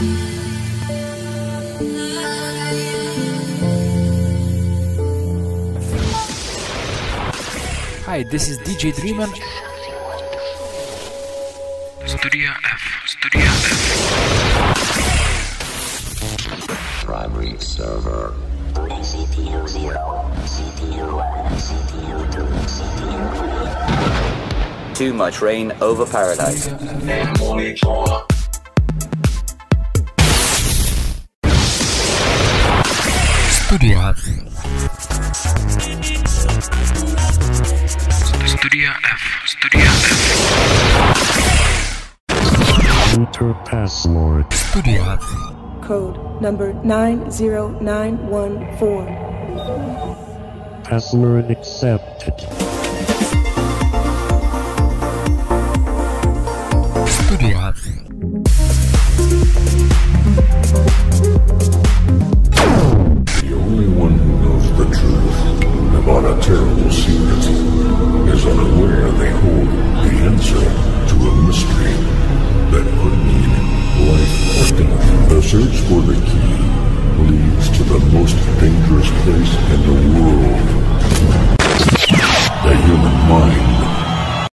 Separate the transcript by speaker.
Speaker 1: Hi, this is DJ Dreamer.
Speaker 2: Studio F, Studio F.
Speaker 3: Primary server. CPU 0, CPU 1, CPU 2, CPU 3. Too much rain over paradise. Monitor.
Speaker 1: Studio F.
Speaker 2: Studio F, Studio F.
Speaker 4: Enter password.
Speaker 1: Studio F.
Speaker 5: Code number 90914.
Speaker 4: Password accepted.
Speaker 1: Studio F.
Speaker 6: The only one who knows the truth about a terrible secret is unaware they hold the answer to a mystery that could mean life or death. The search for the key leads to the most dangerous place in the